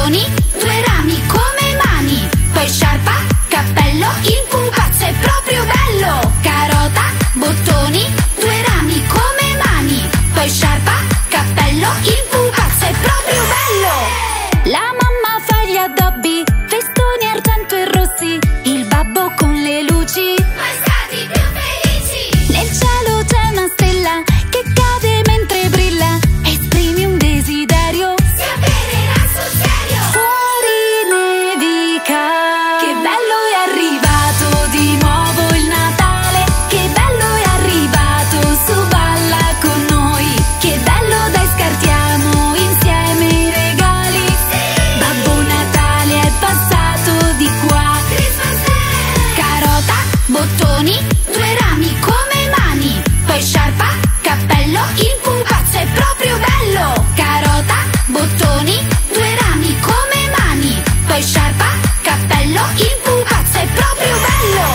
bottoni, due rami come mani, poi sciarpa, cappello, il pupazzo è proprio bello. Carota, bottoni, due rami come mani, poi sciarpa, cappello, il pupazzo è proprio bello. La mamma fa gli addobbi, festoni argento e rossi, il babbo con le luci, mai stati più felici. Nel cielo c'è una stella che cade mentre brilla, esprimi un desiderio, si avvererà sul serio. Fuori nevica, che bello è arrivato di nuovo il Natale, che bello è arrivato, su balla con noi, che bello dai scartiamo insieme i regali. Babbo Natale è passato di qua. Carota, bottoni, due rami come mani, poi sciarpa, cappello, il pupazzo è proprio bello. Carota, bottoni, due rami come mani, poi sciarpa, cappello, il pupazzo è proprio bello.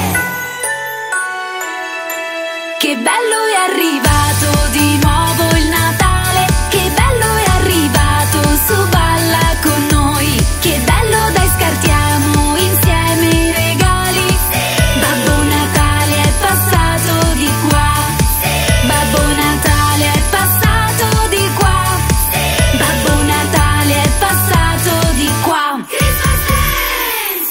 Che bello è arrivato di nuovo il Natale, che bello è arrivato, su balla con noi, che bello dai scartiamo insieme i regali. Babbo Natale è passato di qua. Babbo Natale è passato di qua. Babbo Natale è passato di qua. Christmas dance!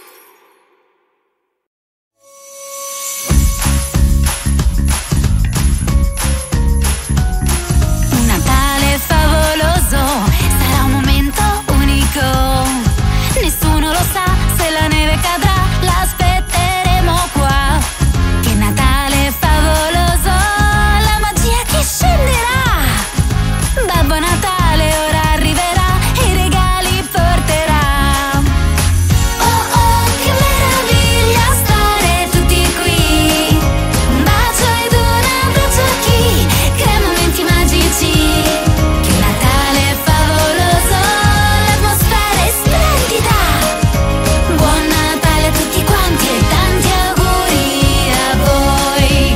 Un Natale favoloso, sarà un momento unico. Nessuno lo sa se la neve cadrà, l'aspetteremo qua. Che Natale favoloso, la magia che scenderà. Babbo Natale ora arriverà e i regali porterà. Oh oh, che meraviglia stare tutti qui. Un bacio ed un abbraccio a chi crea momenti magici. Che Natale favoloso, l'atmosfera è splendida. Buon Natale a tutti quanti e tanti auguri a voi.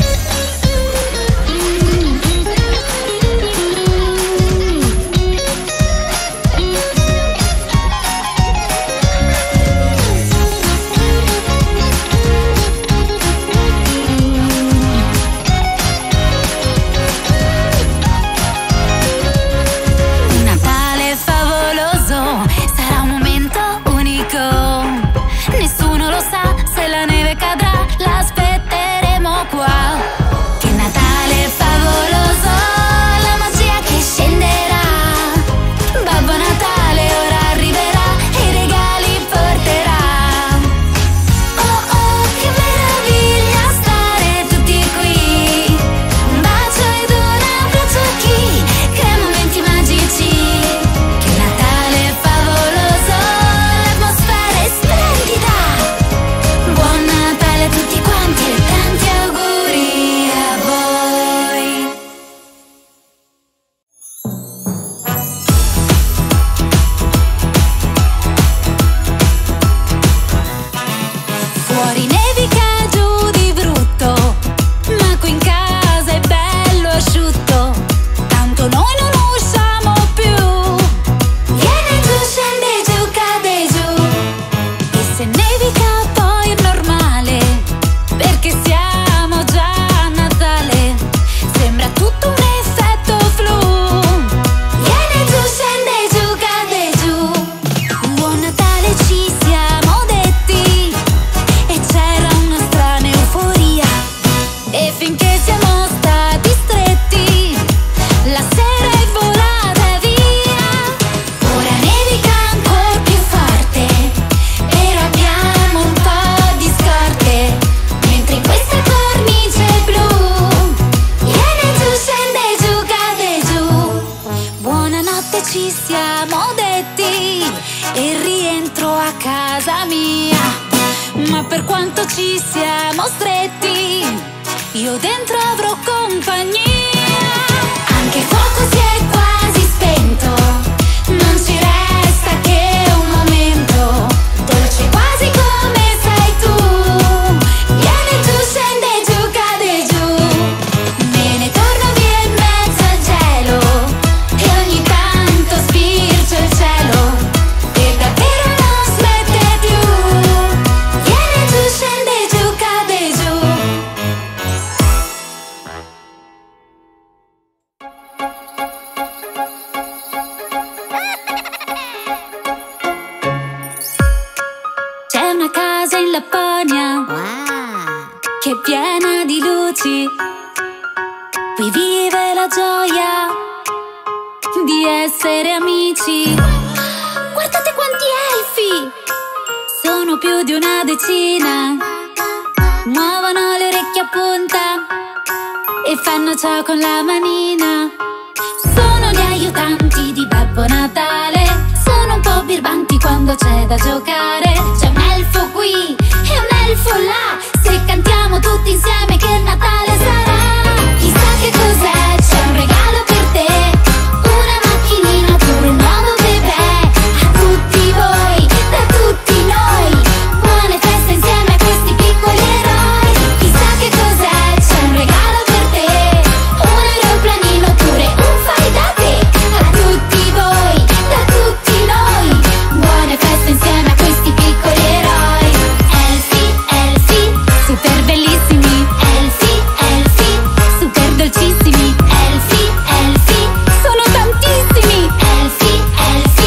Un Natale favoloso, sarà un momento unico. Nessuno lo sa se la neve cadrà, l'aspetteremo qua. Che Natale favoloso, la magia che scenderà. Babbo Natale ora arriverà e i regali porterà. Oh oh, che meraviglia stare tutti qui. Un bacio ed un abbraccio a chi crea momenti magici. Che Natale favoloso, l'atmosfera è splendida. Buon Natale a tutti quanti e tanti auguri a voi. Fuori nevica giù di brutto, ma qui in casa è bello asciutto. Tanto noi non usciamo più. Viene giù, scende giù, cade giù. E se nevica poi è normale, perché siamo già a Natale. Sembra tutto un effetto flu. Viene giù, scende giù, cade giù. Buon Natale ci siamo detti e c'era una strana euforia. E finché siamo stati stretti, la sera è volata via. Ora nevica ancora più forte, però abbiamo un po' di scorte. Mentre in questa cornice blu, viene giù, scende giù, cade giù. Buonanotte ci siamo detti e rientro a casa mia. Ma per quanto ci siamo stretti, io dentro avrò compagnia. Anche il fuoco si è quasi spento, non ci resta che un momento dolce quasi come sei tu. Viene giù, scende giù, cade giù. Me ne torno via in mezzo al gelo e ogni tanto spircio il cielo. amici. Qui vive la gioia di essere amici. Guardate quanti elfi! Sono più di una decina. Muovono le orecchie a punta e fanno ciò con la manina. Sono gli aiutanti di Babbo Natale. Sono un po' birbanti quando c'è da giocare. C'è un elfo qui e un elfo là. Se cantiamo tutti insieme che Natale sarà. Chissà che cos'è, c'è un regalo per te. Una macchinina oppure un nuovo bebè. A tutti voi, da tutti noi. Buone feste insieme a questi piccoli eroi. Chissà che cos'è, c'è un regalo per te. Un aeroplanino oppure un fai da te. A tutti voi, da tutti noi. Buone feste insieme a questi piccoli eroi. Elfi, elfi, super bellissimi. Elfi, elfi, super dolcissimi. Elfi, elfi, sono tantissimi. Elfi, elfi,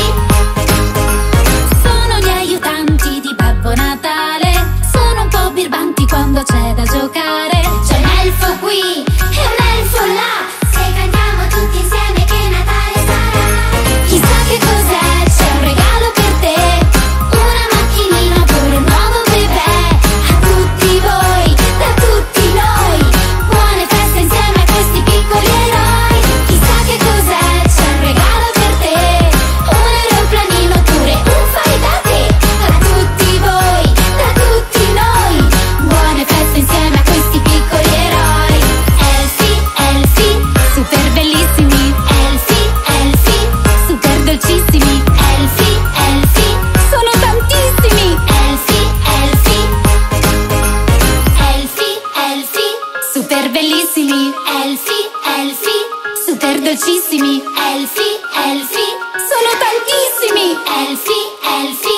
sono gli aiutanti di Babbo Natale. Sono un po' birbanti quando c'è da giocare. C'è un elfo qui e un elfo là. Se cantiamo tutti insieme che Natale sarà. Chissà che cos'è, c'è un regalo per te. Una macchinina oppure un nuovo bebè. A tutti voi, da tutti noi. Buone feste insieme a questi piccoli eroi. Chissà che cos'è, c'è un regalo per te. Un aeroplanino oppure un fai da te. A tutti voi, da tutti noi. Buone feste insieme a questi piccoli eroi. Elfi, elfi, super bellissimi. Elfi, elfi, super dolcissimi. Elfi, elfi, sono tantissimi. Elfi, elfi, elfi, elfi, super bellissimi. Elfi, elfi, super dolcissimi. Elfi, elfi, sono tantissimi. Elfi, elfi.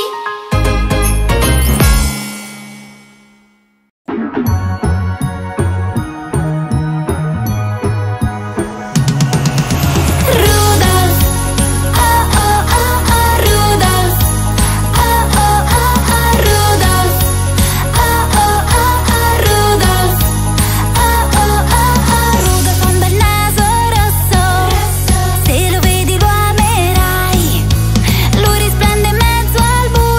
Rudolph, oh oh oh oh Rudolph, oh oh oh oh Rudolph, oh oh oh oh Rudolph, oh oh oh oh Rudolph ha un bel naso rosso, se lo vedi lo amerai, lui risplende in mezzo al buio.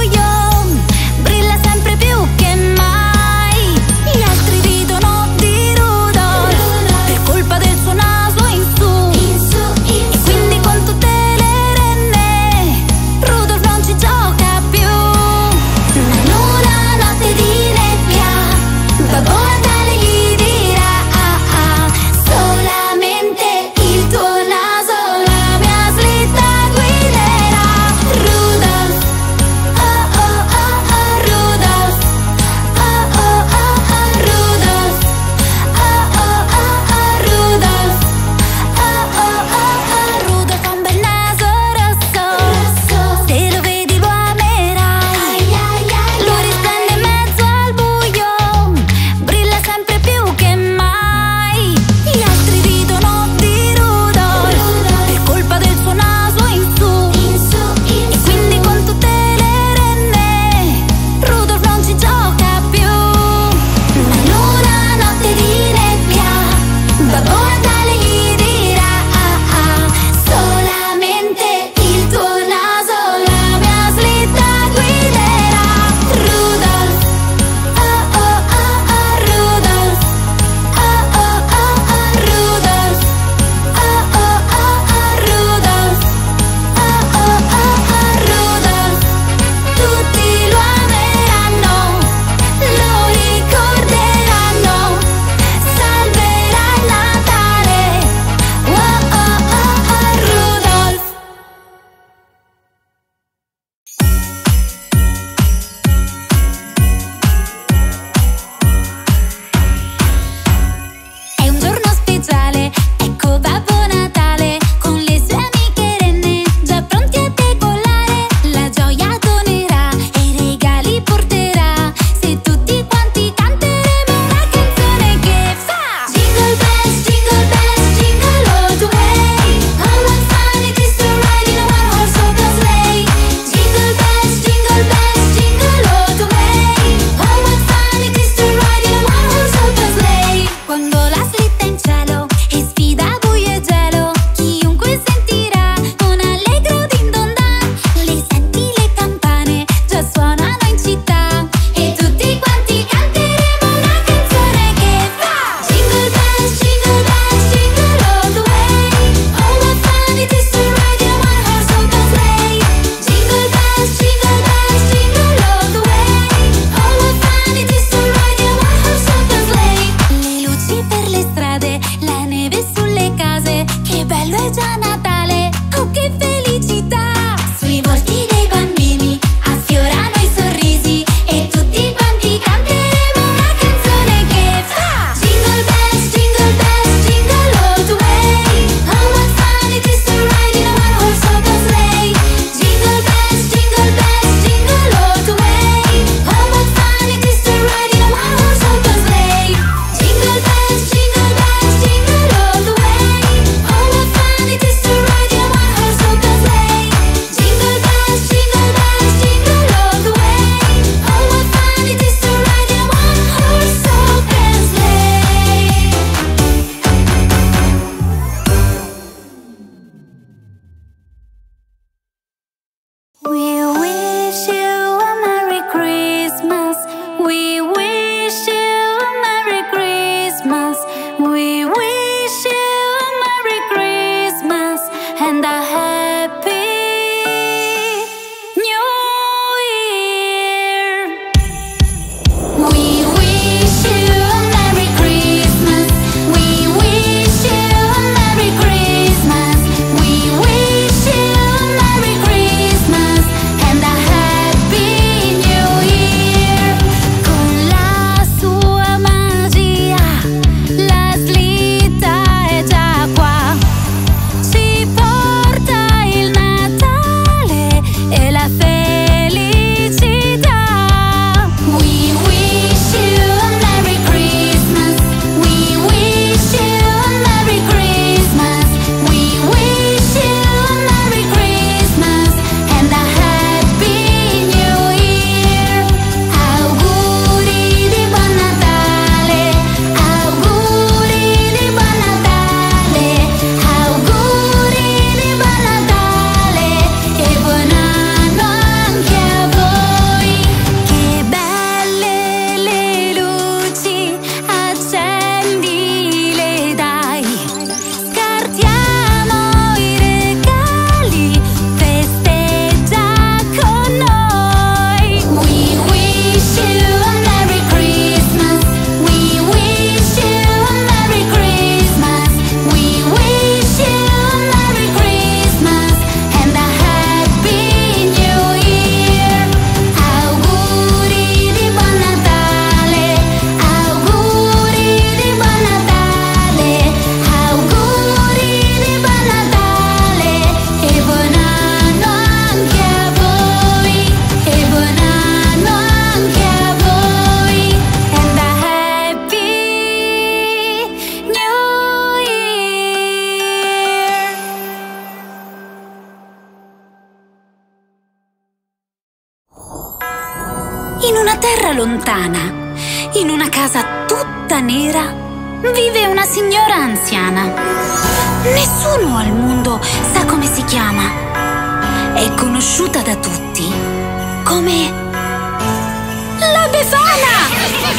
In una terra lontana, in una casa tutta nera, vive una signora anziana. Nessuno al mondo sa come si chiama. È conosciuta da tutti come la Befana!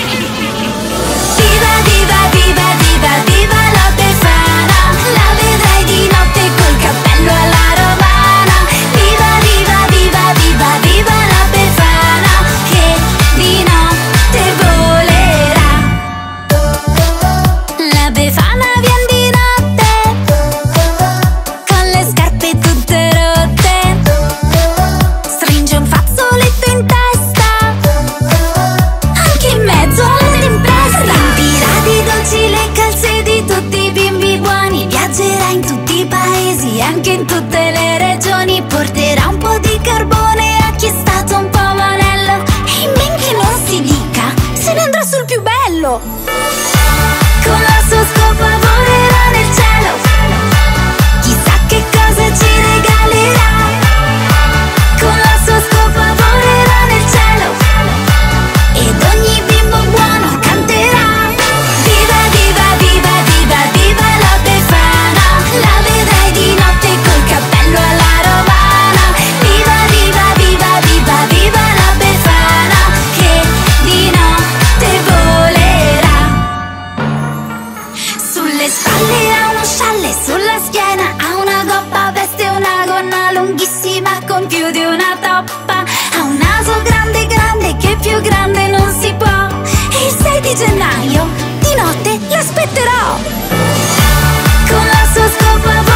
Viva, viva, viva, viva, viva la Befana! La vedrai di notte col cappello alla romana. Viva, viva, viva, viva, viva la Befana, che di notte volerà. La Befana vien di notte con le scarpe tutte rotte, stringe un fazzoletto in testa anche in mezzo alla tempesta. Riempirà di dolci le calze di tutti i bimbi buoni, viaggerà in tutti i paesi, anche in tutte le regioni, porterà un po' di carbone a chi è stato un po' monello, e in men che non si dica se ne andrà sul più bello. Con la sua scopa volerà nel cielo, chissà che cosa ci regalerà. Con la sua scopa volerà nel cielo ed ogni bimbo buono canterà. Viva, viva, viva, viva, viva la Befana, la vedrai di notte col cappello alla romana. Viva, viva, viva, viva, viva la Befana, che di notte volerà. Sulle spalle ha uno scialle, sulla schiena ha una gobba, veste una gonna lunghissima con più di una toppa. Ha un naso grande grande che più grande non si può, e il 6 di gennaio di notte l'aspetterò. Con la sua scopa